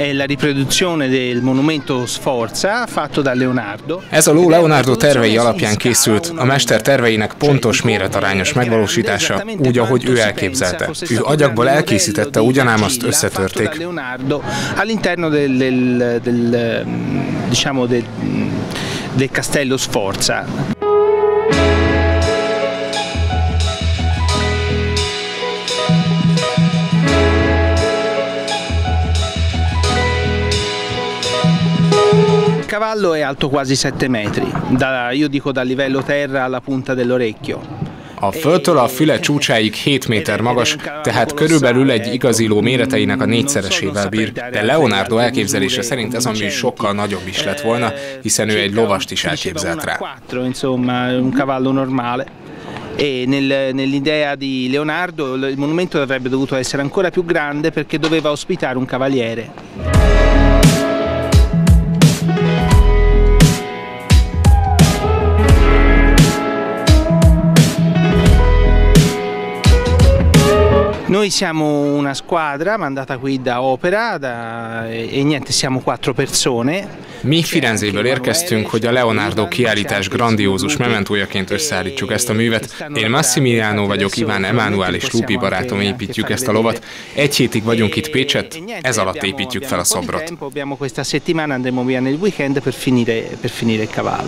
è la riproduzione del monumento Sforza fatto da Leonardo. Ez a ló Leonardo tervei alapján készült, a mester terveinek pontos méretarányos megvalósítása, úgy, ahogy ő elképzelte. Ő agyagból elkészítette, ugyanám azt összetörték. All'interno del Castello Sforza. Il cavallo è alto quasi 7 metri, io dico dal livello terra alla punta dell'orecchio. A földtől a füle csúcsáig 7 méter magas, tehát körülbelül egy igazi ló méreteinek a 4-szeresével bír, de Leonardo elképzelése szerint ez a mű sokkal nagyobb is lett volna, hiszen ő egy lovast is elképzelt rá. Un cavallo normale. E nell'idea di Leonardo il monumento avrebbe dovuto essere ancora più grande perché doveva ospitare un cavaliere. Noi siamo una squadra mandata qui da Opera e niente, siamo 4 persone. Mi Firenzéből érkeztünk, hogy a Leonardo kiállítás grandiózus mementójaként összeállítsuk ezt a művet. Én Massimiliano vagyok, Iván Emanuel és Lupi barátom építjük ezt a lovat. 1 hétig vagyunk itt Pécsett, ez alatt építjük fel a szobrot. Abbiamo questa settimana, andremo via nel weekend per finire il cavallo.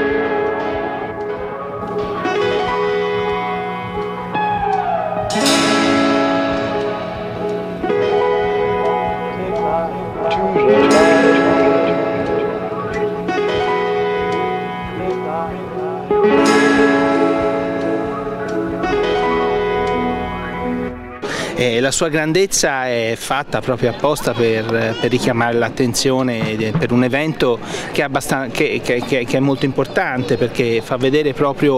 La sua grandezza è fatta proprio apposta per richiamare l'attenzione per un evento che è molto importante perché fa vedere proprio.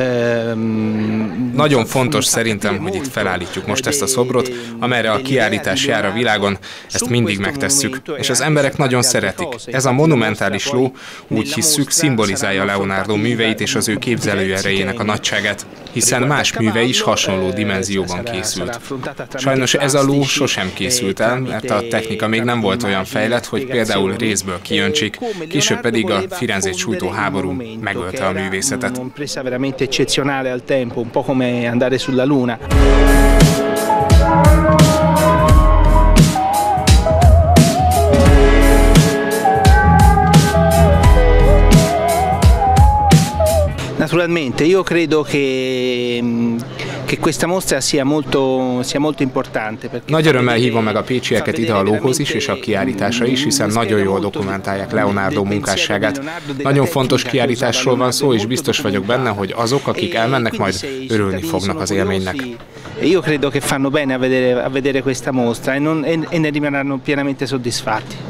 Nagyon fontos szerintem, hogy itt felállítjuk most ezt a szobrot, amelyre a kiállítás jár a világon, ezt mindig megtesszük, és az emberek nagyon szeretik. Ez a monumentális ló, úgy hisszük, szimbolizálja Leonardo műveit és az ő képzelőerejének a nagyságát, hiszen más műve is hasonló dimenzióban készült. Sajnos ez a ló sosem készült el, mert a technika még nem volt olyan fejlett, hogy például részből kijöntsék, később pedig a Firenzét sújtó háború megölte a művészetet. Naturalmente, io credo che questa mostra sia molto importante. Nagy örömmel hívom meg a pécsieket ide a lóhoz is, és a kiállításra is, hiszen nagyon jól dokumentálják Leonardo munkásságát. Nagyon fontos kiállításról van szó, és biztos vagyok benne, hogy azok, akik elmennek, majd örülni fognak az élménynek. Io credo che fanno bene a vedere questa mostra e ne rimarranno pienamente soddisfatti.